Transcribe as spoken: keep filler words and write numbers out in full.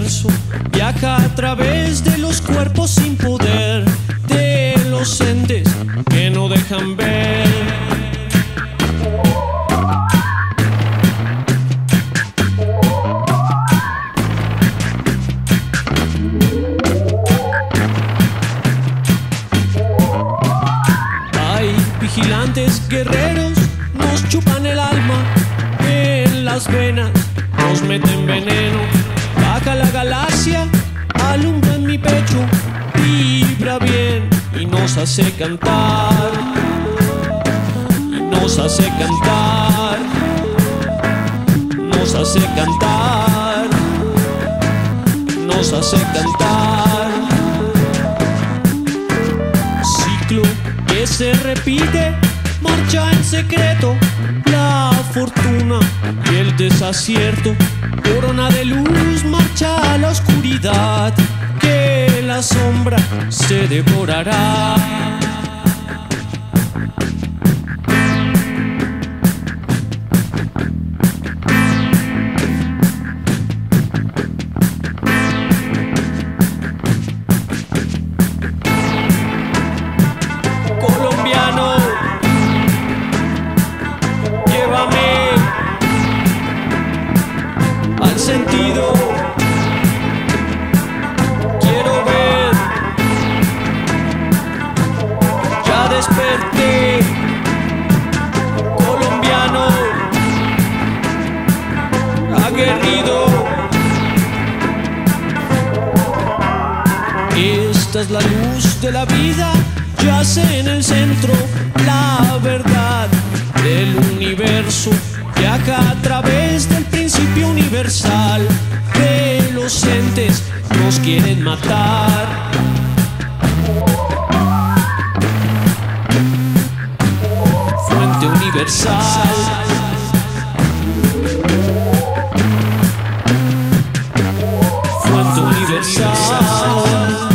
universo viaja a través de los cuerpos sin poder, de los entes que no dejan ver. Hay vigilantes guerreros, nos chupan el alma en las venas, nos meten veneno. Baja la galaxia, alumbra en mi pecho, vibra bien y nos hace cantar, y nos hace cantar, nos hace cantar, nos hace cantar. Ciclo que se repite, marcha en secreto, la fortuna y el desacierto. Corona de luz marcha a la oscuridad, que la sombra se devorará. Colombiano, llévame al sentido, quiero ver, ya desperté. Colombiano, aguerrido, esta es la luz de la vida, yace en el centro, la verdad del universo viaja a través del principio universal, de los entes nos quieren matar. Fuente universal, fuente universal.